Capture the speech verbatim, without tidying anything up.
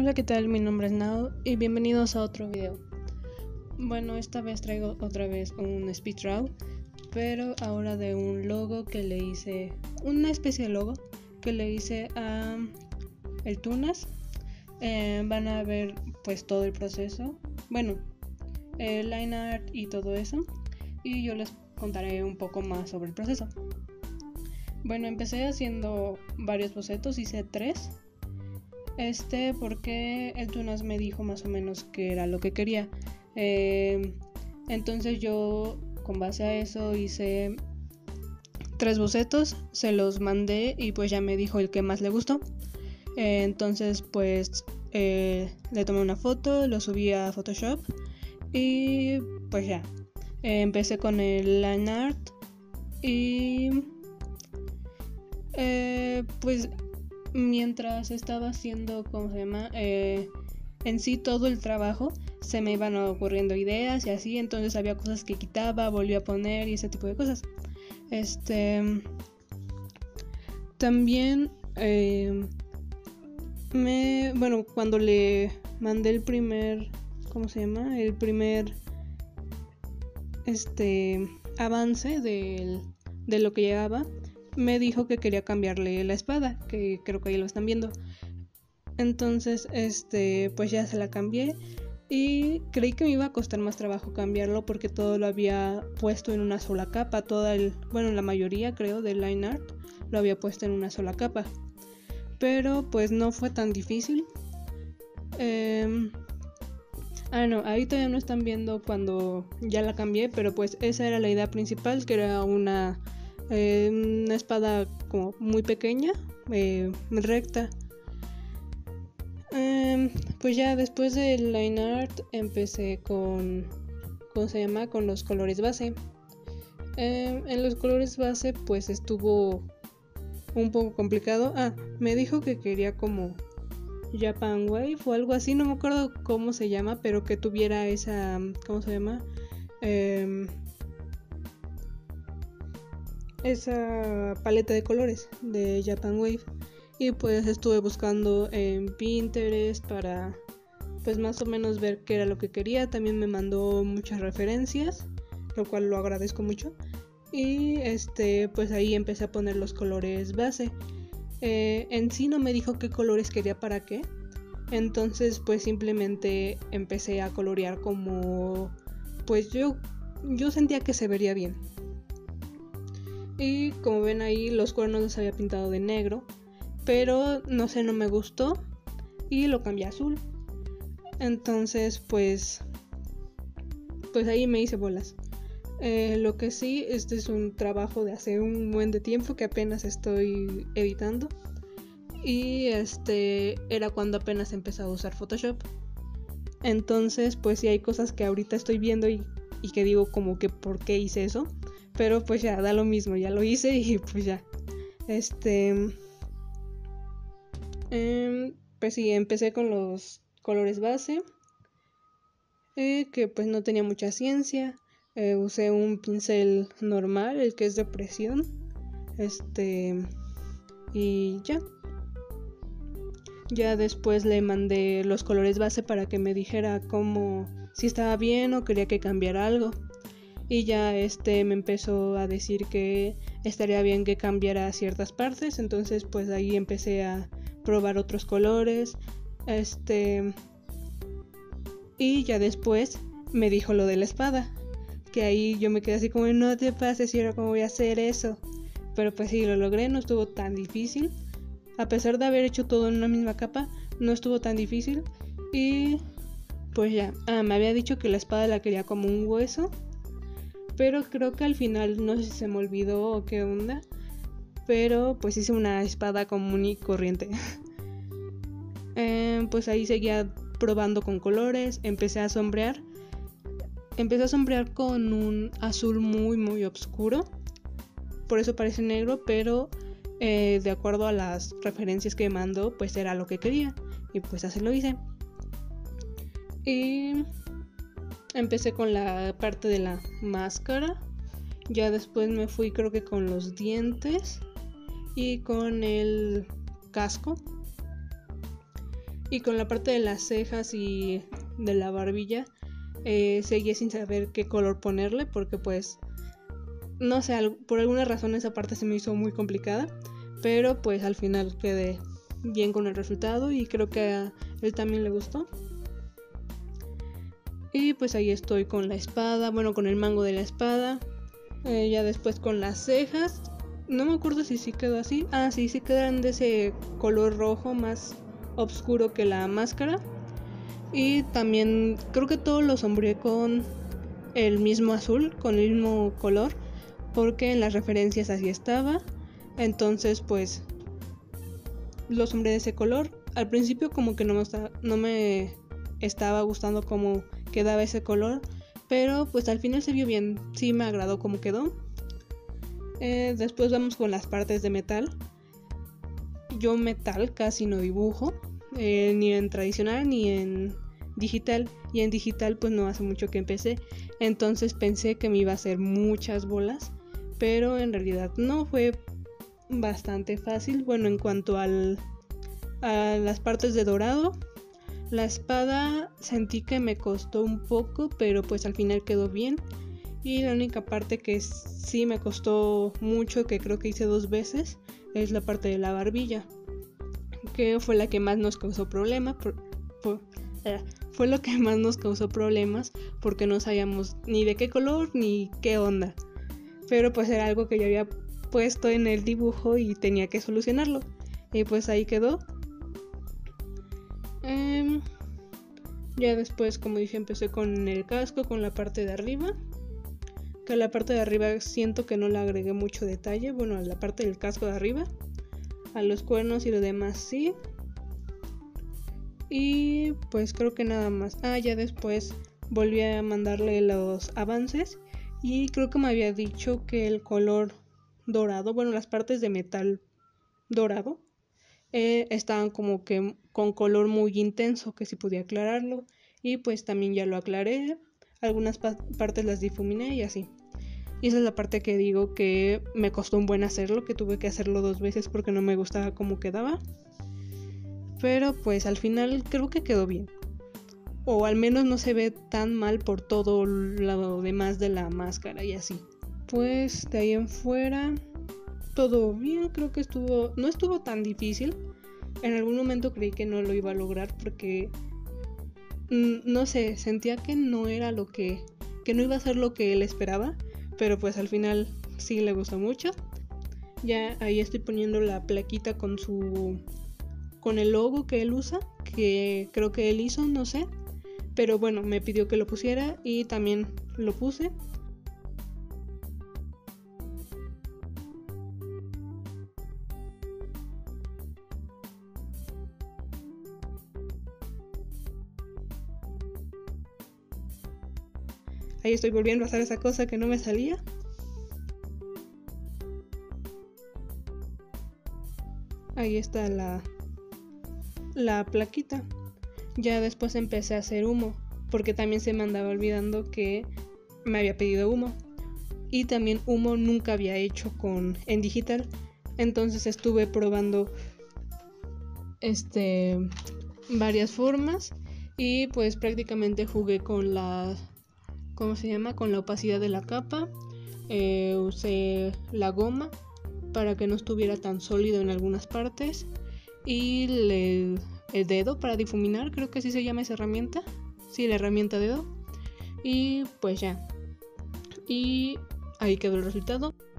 Hola, ¿qué tal? Mi nombre es Nao y bienvenidos a otro video. Bueno, esta vez traigo otra vez un speed draw, pero ahora de un logo que le hice, una especie de logo que le hice a el Tunas. Eh, van a ver pues todo el proceso, bueno, el line art y todo eso, y yo les contaré un poco más sobre el proceso. Bueno, empecé haciendo varios bocetos, hice tres. Este porque el Tunas me dijo más o menos que era lo que quería. Eh, entonces yo con base a eso hice tres bocetos, se los mandé y pues ya me dijo el que más le gustó. Eh, entonces pues eh, le tomé una foto, lo subí a Photoshop y pues ya. Eh, empecé con el line art y eh, pues mientras estaba haciendo, ¿cómo se llama? Eh, en sí todo el trabajo, se me iban ocurriendo ideas y así, entonces había cosas que quitaba, volvía a poner y ese tipo de cosas. Este, también, eh, me, bueno, cuando le mandé el primer, ¿cómo se llama? El primer, este, avance del, de lo que llevaba. Me dijo que quería cambiarle la espada, que creo que ahí lo están viendo. Entonces, este, pues ya se la cambié y creí que me iba a costar más trabajo cambiarlo porque todo lo había puesto en una sola capa, toda el, bueno, la mayoría creo del line art lo había puesto en una sola capa. Pero pues no fue tan difícil. Eh, ah, no, ahí todavía no están viendo cuando ya la cambié, pero pues esa era la idea principal, que era una Eh, una espada como muy pequeña, eh, recta. Eh, pues ya después del line art empecé con, ¿cómo se llama? Con los colores base. Eh, en los colores base pues estuvo un poco complicado. Ah, me dijo que quería como Japan Wave o algo así, no me acuerdo cómo se llama, pero que tuviera esa, ¿cómo se llama? Eh, esa paleta de colores de Japan Wave, y pues estuve buscando en Pinterest para pues más o menos ver qué era lo que quería. También me mandó muchas referencias, lo cual lo agradezco mucho, y este pues ahí empecé a poner los colores base. Eh, en sí no me dijo qué colores quería para qué, entonces pues simplemente empecé a colorear como pues yo yo sentía que se vería bien. Y como ven ahí, los cuernos los había pintado de negro, pero no sé, no me gustó y lo cambié a azul. Entonces pues pues ahí me hice bolas. Eh, lo que sí, este es un trabajo de hace un buen de tiempo que apenas estoy editando, y este era cuando apenas empecé a usar Photoshop. Entonces pues sí hay cosas que ahorita estoy viendo y, y que digo como que ¿por qué hice eso? Pero pues ya da lo mismo, ya lo hice y pues ya. Este. Eh, pues sí, empecé con los colores base. Eh, que pues no tenía mucha ciencia. Eh, usé un pincel normal, el que es de presión. Este. Y ya. Ya después le mandé los colores base para que me dijera cómo, si estaba bien o quería que cambiara algo. Y ya este me empezó a decir que estaría bien que cambiara ciertas partes. Entonces pues ahí empecé a probar otros colores. Este y ya después me dijo lo de la espada, que ahí yo me quedé así como no te pases, y ahora cómo voy a hacer eso. Pero pues sí, lo logré, no estuvo tan difícil. A pesar de haber hecho todo en una misma capa, no estuvo tan difícil. Y pues ya, ah, me había dicho que la espada la quería como un hueso, pero creo que al final no sé si se me olvidó o qué onda, pero pues hice una espada común y corriente. eh, pues ahí seguía probando con colores, empecé a sombrear. Empecé a sombrear con un azul muy muy oscuro, por eso parece negro, pero eh, de acuerdo a las referencias que me mandó pues era lo que quería, y pues así lo hice. Y empecé con la parte de la máscara, ya después me fui creo que con los dientes y con el casco. Y con la parte de las cejas y de la barbilla eh, seguía sin saber qué color ponerle, porque pues no sé, por alguna razón esa parte se me hizo muy complicada, pero pues al final quedé bien con el resultado y creo que a él también le gustó. Y pues ahí estoy con la espada, bueno, con el mango de la espada, eh, ya después con las cejas. No me acuerdo si sí quedó así. Ah, sí, sí quedan de ese color rojo más oscuro que la máscara. Y también creo que todo lo sombreé con el mismo azul, con el mismo color, porque en las referencias así estaba. Entonces pues lo sombreé de ese color. Al principio como que no me, estaba, no me estaba gustando cómo quedaba ese color, pero pues al final se vio bien. Sí me agradó cómo quedó. Eh, después vamos con las partes de metal. Yo metal casi no dibujo, eh, ni en tradicional ni en digital, y en digital pues no hace mucho que empecé, entonces pensé que me iba a hacer muchas bolas, pero en realidad no, fue bastante fácil. Bueno, en cuanto al, a las partes de dorado, la espada sentí que me costó un poco, pero pues al final quedó bien. Y la única parte que sí me costó mucho, que creo que hice dos veces, es la parte de la barbilla, que fue la que más nos causó problemas. Por, por, eh, fue lo que más nos causó problemas porque no sabíamos ni de qué color ni qué onda. Pero pues era algo que yo había puesto en el dibujo y tenía que solucionarlo. Y pues ahí quedó. Eh, ya después, como dije, empecé con el casco, con la parte de arriba. Que a la parte de arriba siento que no le agregué mucho detalle. Bueno, a la parte del casco de arriba, a los cuernos y lo demás sí. Y pues creo que nada más. Ah, ya después volví a mandarle los avances y creo que me había dicho que el color dorado, bueno, las partes de metal dorado eh, estaban como que con color muy intenso, que si podía aclararlo, y pues también ya lo aclaré. Algunas pa- partes las difuminé y así. Y esa es la parte que digo que me costó un buen hacerlo, que tuve que hacerlo dos veces porque no me gustaba cómo quedaba. Pero pues al final creo que quedó bien. O al menos no se ve tan mal por todo lo demás de la máscara y así. Pues de ahí en fuera todo bien, creo que estuvo, no estuvo tan difícil. En algún momento creí que no lo iba a lograr porque no sé, sentía que no era lo que, que no iba a ser lo que él esperaba, pero pues al final sí le gustó mucho. Ya ahí estoy poniendo la plaquita con su, con el logo que él usa, que creo que él hizo, no sé, pero bueno, me pidió que lo pusiera y también lo puse. Ahí estoy volviendo a hacer esa cosa que no me salía. Ahí está la, la plaquita. Ya después empecé a hacer humo, porque también se me andaba olvidando que me había pedido humo. Y también humo nunca había hecho con en digital. Entonces estuve probando este varias formas y pues prácticamente jugué con la, ¿cómo se llama? Con la opacidad de la capa. Eh, usé la goma para que no estuviera tan sólido en algunas partes y le, el dedo para difuminar, creo que así se llama esa herramienta. Sí, la herramienta dedo. Y pues ya. Y ahí quedó el resultado.